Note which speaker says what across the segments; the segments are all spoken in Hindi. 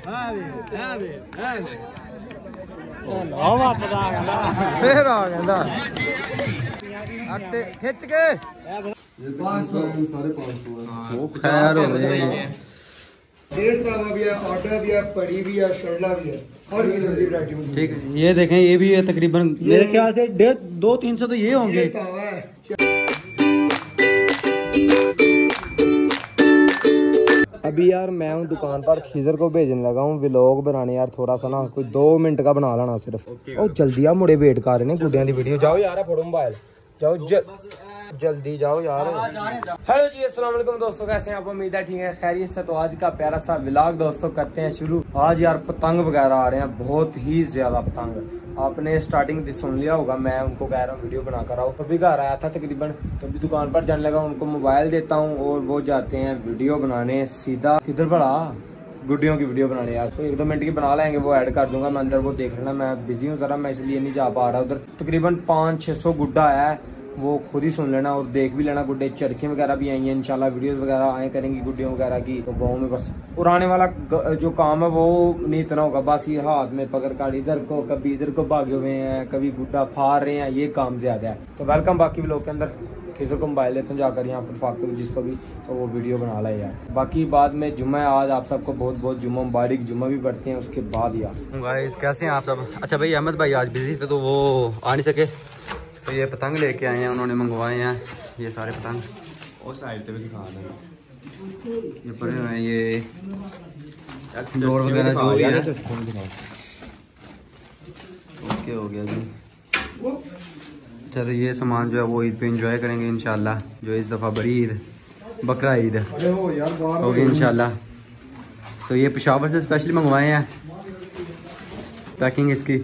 Speaker 1: फिर आ गया खिंच के
Speaker 2: 500
Speaker 1: खैर हो गई।
Speaker 3: डेढ़ तावा भी है, आटा भी है, पड़ी भी है, शरला भी है, हर किस्म की वैरायटी में।
Speaker 1: ठीक है, ये देखें ये भी है तकरीबन मेरे ख्याल से 200-300 तो ये होंगे।
Speaker 3: तावा है।
Speaker 1: अभी यार मैं हूँ दुकान पर, खीजर को भेजने लगा हूँ व्लॉग बनाने यार, थोड़ा सा ना कोई 2 मिनट का बना लेना सिर्फ। ओ जल्दी आ, मुड़े वेट कर रहे हैं गुड्डियां दी वीडियो। जाओ यार फोटो मोबाइल जाओ जल्दी जाओ यार। हेलो जी, अस्सलाम वालेकुम दोस्तों, कैसे हैं आप? उम्मीद है ठीक है, खैरियत से। तो आज का प्यारा सा व्लॉग दोस्तों करते हैं शुरू। आज यार पतंग वगैरह आ रहे हैं, बहुत ही ज्यादा पतंग। आपने स्टार्टिंग सुन लिया होगा, मैं उनको कह रहा हूँ वीडियो बना कर आओ। अभी घर आया था तकरीबन, तो अभी दुकान पर जाने लगा, उनको मोबाइल देता हूँ और वो जाते हैं वीडियो बनाने सीधा। किधर पड़ा? गुड्डियों की वीडियो बनाने यार। तो 1-2 मिनट की बना लेंगे, वो ऐड कर दूंगा मैं अंदर, वो देख लेना। मैं बिजी हूँ जरा, मैं इसलिए नहीं जा पा रहा उधर। तकरीबन 500-600 गुड्डा है, वो खुद ही सुन लेना और देख भी लेना। गुड्डे चरखी वगैरह भी आई हैं इंशाल्लाह, वीडियोस वगैरह आए करेंगी गुड्डियों वगैरह की। तो गाँव में बस उड़ाने वाला जो काम है वो नहीं इतना होगा, बस ये हाथ में पकड़ कर इधर को कभी इधर को भागे हुए हैं, कभी गुड्डा फाड़ रहे हैं, ये काम ज्यादा है। तो वेलकम बाकी लोग के अंदर। खीजर को मोबाइल देता हूँ जाकर यहाँ पर फाक जिसको भी, तो वो वीडियो बना ला यार। बाकी बाद में जुम्मा है आज, आप सबको बहुत बहुत जुम्मा मुबारक। जुम्मा भी पढ़ते हैं उसके बाद यार। गाइस कैसे हैं आप सब? अच्छा भाई अहमद भाई आज बिजी थे तो वो आ नहीं सके, तो ये पतंग लेके आए हैं, उन्होंने मंगवाए हैं ये सारे पतंग। और साइड पे भी दिखा दें, ये पड़े हुए हैं, ये डोर वगैरह जो भी है। ओके हो गया जी। अच्छा तो ये सामान जो है वो ईद पे एंजॉय करेंगे इंशाल्लाह, जो इस दफ़ा बड़ी ईद बकरा ईद होगी इंशाल्लाह। तो ये पेशावर से स्पेशली मंगवाए हैं, पैकिंग इसकी।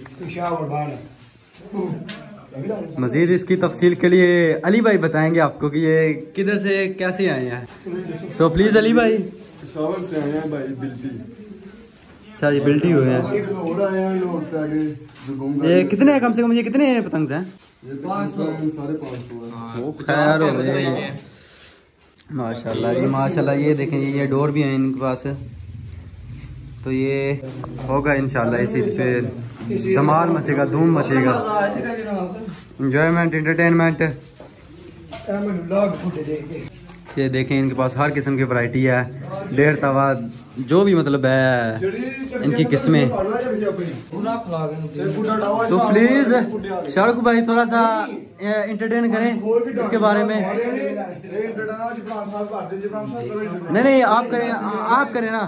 Speaker 1: मजीद इसकी तफसील के लिए अली भाई बताएंगे आपको कि ये किधर से कैसे आए हैं। सो प्लीज अली भाई।
Speaker 3: पेशावर से आए हैं भाई, बिल्टी।
Speaker 1: अच्छा ये बिल्टी हुए हैं। ये कितने कम से कम ये कितने पतंग हैं?
Speaker 3: ये 500-550
Speaker 1: खैर हो गई माशाल्लाह जी माशाल्लाह। ये देखें ये डोर भी हैं इनके पास, तो ये होगा इंशाल्लाह इस ईद पे धमाल मचेगा, धूम मचेगा, एंजॉयमेंट एंटरटेनमेंट। ये देखें इनके पास हर किस्म की वैरायटी है, 1.5 तवा जो भी मतलब है इनकी किस्में। तो प्लीज शाहरुख भाई थोड़ा सा एंटरटेन करें इसके बारे में। नहीं आप करें, आप करें ना।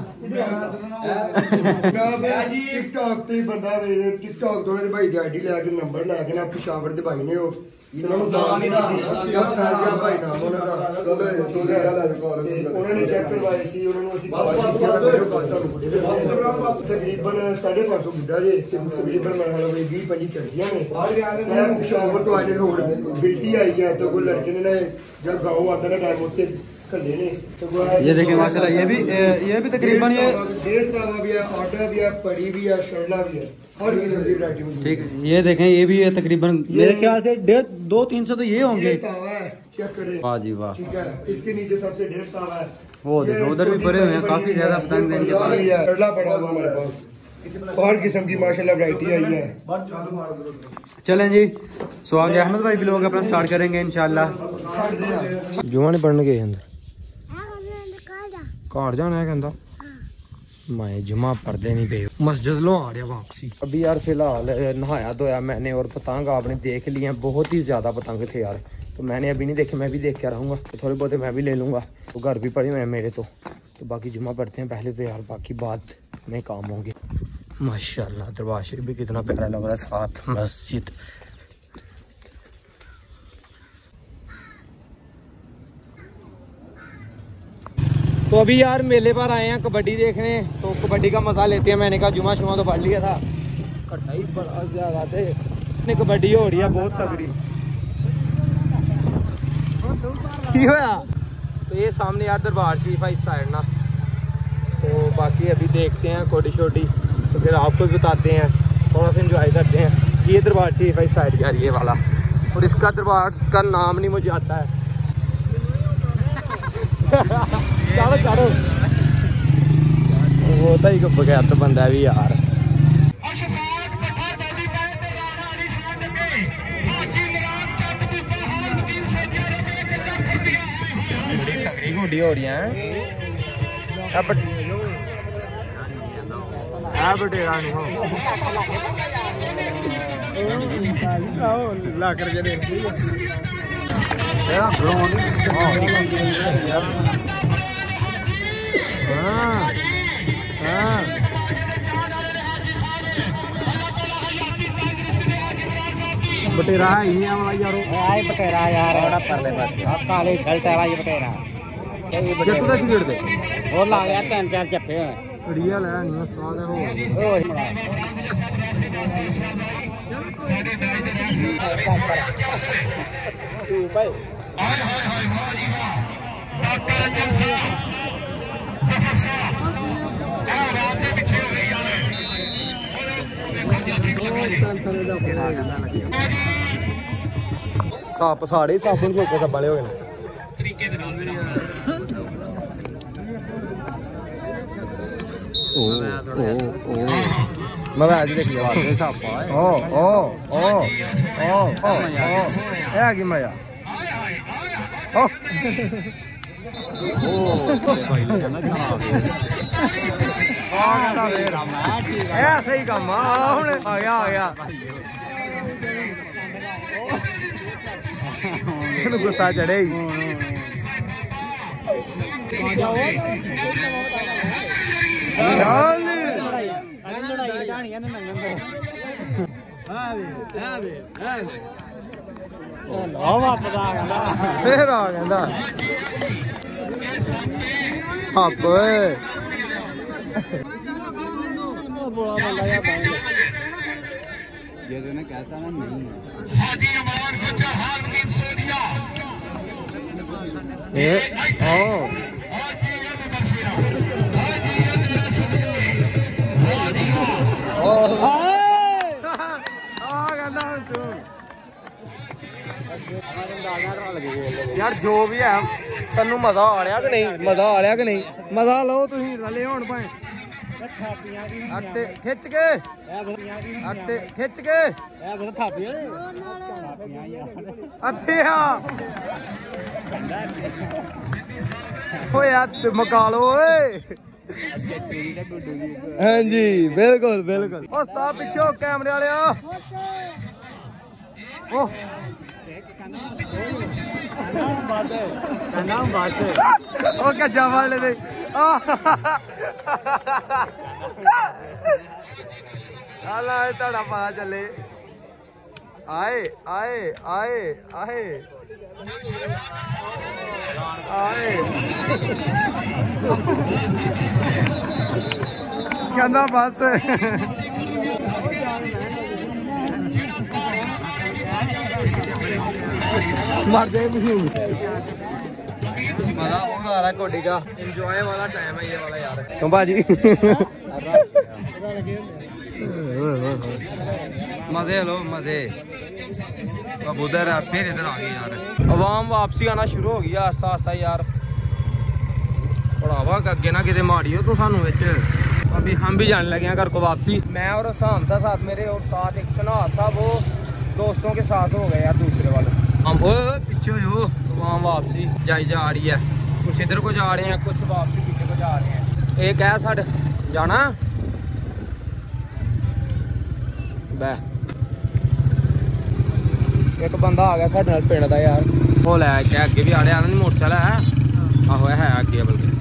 Speaker 3: टिकटॉक ਤੇ ਬੰਦਾ टिकटॉक ਤੋਂ ਮੇਰੇ ਭਾਈ ਦੀ ਆਈਡੀ ਲੈ ਕੇ ਨੰਬਰ ਲੈ ਕੇ ਨਾ ਪਿਸ਼ਾਵਰ ਦੇ ਭਾਈ ਨੇ ਉਹ ਇਹਨਾਂ ਨੂੰ ਦਾਨ ਦਿੱਤੀ ਸੀ। ਜਦ ਫੈਜ਼ਿਆ ਭਾਈ ਨਾਮ ਉਹਨਾਂ ਦਾ, ਉਹਨਾਂ ਨੇ ਚੈੱਕ ਕਰਵਾਏ ਸੀ, ਉਹਨਾਂ ਨੂੰ ਅਸੀਂ ਕਾਲ ਕੀਤੀ ਤਾਂ ਵੀਡੀਓ ਕਾਲ ਸਾਨੂੰ ਗੁੱਡੇ ਦੇ ਤਕਰੀਬਨ 550 ਗੁੱਡਾ ਜੇ ਤੇ ਤਕਰੀਬਨ ਮੈਂ ਹਾਲ 20-25 ਚੜੀਆਂ ਨੇ। ਮੈਂ ਪਿਸ਼ਾਵਰ ਤੋਂ ਆਏ ਹੋਰ ਬਿਲਟੀ ਆਈ ਹੈ, ਤਾਂ ਕੋਈ ਲੜਕੇ ਨੇ ਨਾ ਜਦ गाँव आता ना टाइम ਉੱਤੇ ਕੱਲੇ ਨੇ।
Speaker 1: ये देखिए माशाल्लाह ये भी तकरीबन ये
Speaker 3: 1.5 तावा भी है, आटा भी है, पड़ी भी है, शरला भी है, हर किस्म की वैरायटी में।
Speaker 1: ठीक है, ये देखें ये भी है तकरीबन मेरे ख्याल से 200-300 तो ये होंगे।
Speaker 3: तावा है, चेक करें।
Speaker 1: वाह जी वाह।
Speaker 3: ठीक है, इसके नीचे सबसे 1.5 तावा है।
Speaker 1: वो देखो उधर भी पड़े हुए हैं, काफी ज्यादा पतंग हैं इनके पास।
Speaker 3: शरला पड़ा हुआ हमारे पास, हर किस्म की माशाल्लाह वैरायटी आई है।
Speaker 1: चलें जी, सो आगे अहमद भाई भी लोग अपना स्टार्ट करेंगे इंशाल्लाह। जुमा नहीं पढ़ने गए अंदर घर जाना है कहता मैं जुमा पढ़ते नहीं पे मस्जिद लो आ रहा वापसी। अभी यार फिलहाल नहाया धोया मैंने और पतंग आपने देख लिए हैं, बहुत ही ज्यादा पतंग थे यार। तो मैंने अभी नहीं देखे, मैं भी देख के रहूँगा, तो थोड़े बहुत मैं भी ले लूँगा। तो घर भी पड़े हुए हैं मेरे, तो बाकी जुमा पढ़ते हैं पहले तो यार, बाकी बाद में काम होंगे। माशाल्लाह दरबार शरीफ भी कितना प्यारा लग रहा है, साथ मस्जिद। तो अभी यार मेले पर आए हैं कबड्डी देखने, तो कबड्डी का मजा लेते हैं। मैंने कहा जुमा शुमा तो पढ़ लिया था, कटाई बड़ा ज्यादा थे, कबड्डी हो रही है बहुत तगड़ी। तो ये सामने यार दरबार शरीफ है इस साइड ना, तो बाकी अभी देखते हैं कोडी शोडी, तो फिर आपको भी बताते हैं, थोड़ा सा एंजॉय करते हैं। ये दरबार शरीफ है इस साइड यार, ये वाला, और इसका दरबार का नाम नहीं मुझे आता है। चलो चलो ਬਹੁਤਾ ਹੀ ਬਗੈਰਤ ਬੰਦਾ ਵੀ ਯਾਰ। ਬੜੀ ਤਗੜੀ ਗੁੱਡੀ ਹੋ ਰਹੀ ਹੈ ਆ ਬਟੇਰਾ ਨਹੀਂ ਹੋ ਲਾ ਕਰਕੇ ਦੇ ਇਹਦਾ ਗਰਾਊਂਡ बटेरा है ही वाला यारो आए बटेरा यार बड़ा परले पास आ काले शर्ट वाला ये बटेरा जत्तू दा सिगरेट दे और ला गया 3-4 चप्पे बढ़िया ले नहीं उस्ताद है हो भाई हाय हाय हाय वाह जी वाह डॉक्टर रंजन साहब सफर साहब आ रात के पीछे हो गई यार सप सारे सप ਨੂੰ ਛੋਕੇ ਸੱਪ ਵਾਲੇ ਹੋਏ ਨੇ ਤਰੀਕੇ ਦੇ ਨਾਲ ਮੈਂ ਅੱਜ ਦੇਖ ਲਿਆ ਵਾਦੇ ਸੱਪ ਓ ਇਹ ਆ ਕੀ ਮਜ਼ਾ ਓ ਸਹੀ ਲੱਗਦਾ ਸਹੀ ਕੰਮ ਆ ਹੁਣ ਆ ਗਿਆ ਇਹਨੂੰ ਗੁੱਸਾ ਚੜਿਆ ਹੀ ਫੇਰ ਆ ਕਹਿੰਦਾ ਸੱਪ ਓਏ ये तो कहता ना नहीं हाजी अमान को जहान नींद सो दिया हाजी अब बशीरा हाजी अब हाजी कहना तू यार जो भी है सानू मजा आ रहा कि नहीं मजा लो तुम रले होन भाए खिच के मका लो हाँ जी बिल्कुल पिछो कैमरे वाले कच्चा वाले ने पता चले आए कहना बस मर जाए मजा और आ रहा है कोडी का एंजॉय वाला टाइम है ये वाला यार क्यों भाजी मजे लो मजे अब उधर है फिर इधर आ गए यार अवाम वापसी आना शुरू हो गया आस्ता आस्ता यार बढ़ावा अगे ना किते मारियो तो सानू अभी हम भी जाने लगे हैं घर को वापसी मैं और हसान था साथ मेरे और साथ एक शनाज था वो दोस्तों के साथ हो गए यार दूसरे वाले हम पीछे हो वहाँ वापसी जा रही है कुछ इधर को जा रहे हैं कुछ वापसी पीछे को जा रहे हैं एक है साढ़े जाना बह एक बंदा आ गया साढ़े पिंड का यार वो लैके अगे भी आ रहा मोटरसाइकिल है आहो है अगे बल्कि